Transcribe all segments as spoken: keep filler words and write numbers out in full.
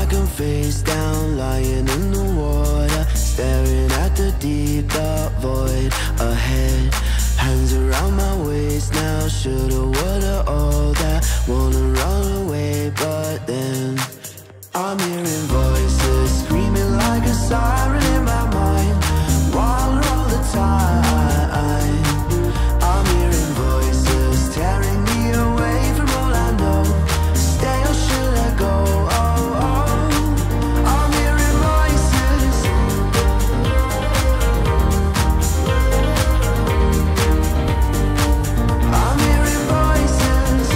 like I'm face down, lying in the water, staring at the deep dark void ahead. Hands around my waist now, shoulda, woulda, all that. Wanna run away, but then I'm hearing voices screaming like a siren in my mind, while all the time I'm hearing voices tearing me away from all I know. Stay or should I go? Oh, oh. I'm hearing voices. I'm hearing voices.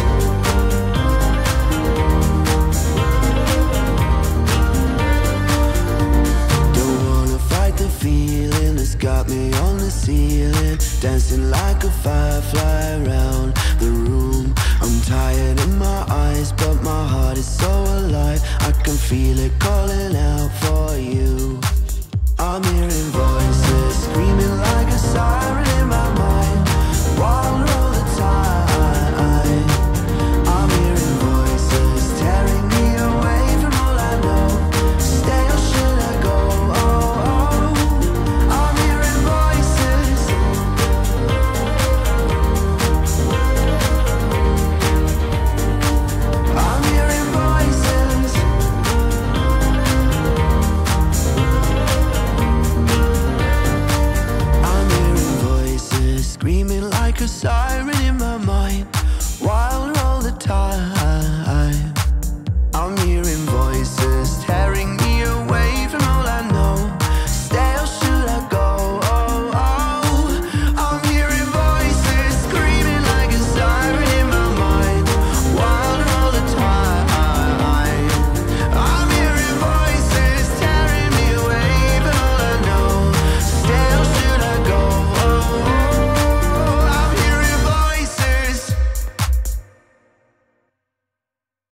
Don't wanna fight the feeling that's got me on the ceiling, dancing like a firefly around the room. I'm tired in my eyes, but my heart is so alive. I can feel it calling out for you. I'm hearing voices screaming like a siren in my mind, while all the time I'm hearing voices tearing me away from all I know. Stay or should I go? Oh, oh. I'm hearing voices. I'm hearing voices. I'm hearing voices screaming like a siren